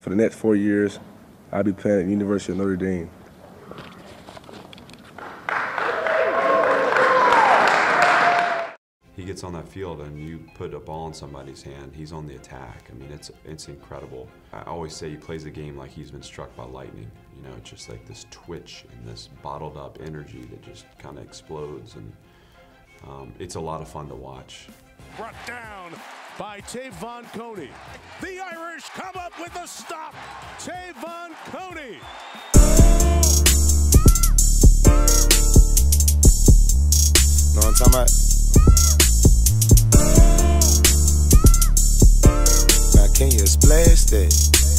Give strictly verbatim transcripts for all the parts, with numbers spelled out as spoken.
For the next four years, I'll be playing at the University of Notre Dame. He gets on that field and you put a ball in somebody's hand, he's on the attack. I mean, it's it's incredible. I always say he plays the game like he's been struck by lightning. You know, it's just like this twitch and this bottled up energy that just kind of explodes, and um, it's a lot of fun to watch. Brought down by Tevon Coney. The Irish come up with a stop. Tevon Coney. Know what I'm talking about? Now can you splash that?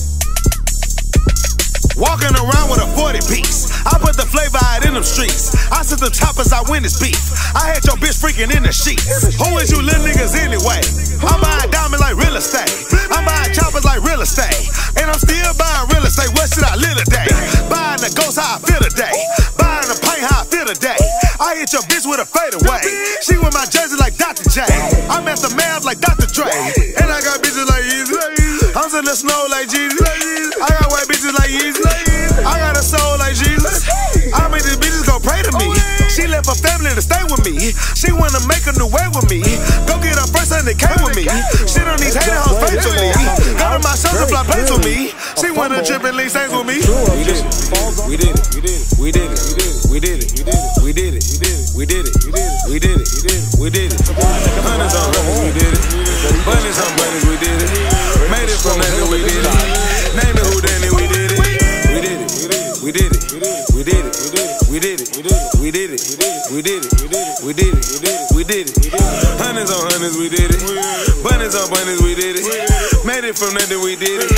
Walking around with a forty piece. I put the flavor out in them streets. I sent them choppers, I win this beef. I had your bitch freaking in the sheets. Who is you little niggas anyway? I'm buying diamonds like real estate. I'm buying choppers like real estate. And I'm still buying real estate. What should I live today? Buying the ghost how I feel today. Buying the paint how I feel today. I hit your bitch with a fadeaway. She with my jersey like Doctor J. I'm at the Mavs like Doctor Dre. And I got bitches like Yeezy. I'm in the snow like Jesus. I got white bitches like Yeezy. I got a soul like Jesus. I made these bitches go pray to me. She left her family to stay with me. She wanna make a new way with me. Go get her first and they came with me. Shit on these hating hoes faithfully. Got on my shows and fly plates with me. She wanna trip and leave things with me. We did it. We did it. We did it. We did it. We did it. We did it. We did it. We did it. Hundreds on hundreds, we did it. Bunnies on bunnies, we did it. Made it from nothing, we did it. Name it who done it, we did it. We did it. We did it. We did it. We did it. We did it. We did it. We did it. We did it. Hundreds on hundreds, we did it. Bunnies on bunnies, we did it. Made it from nothing, we did it.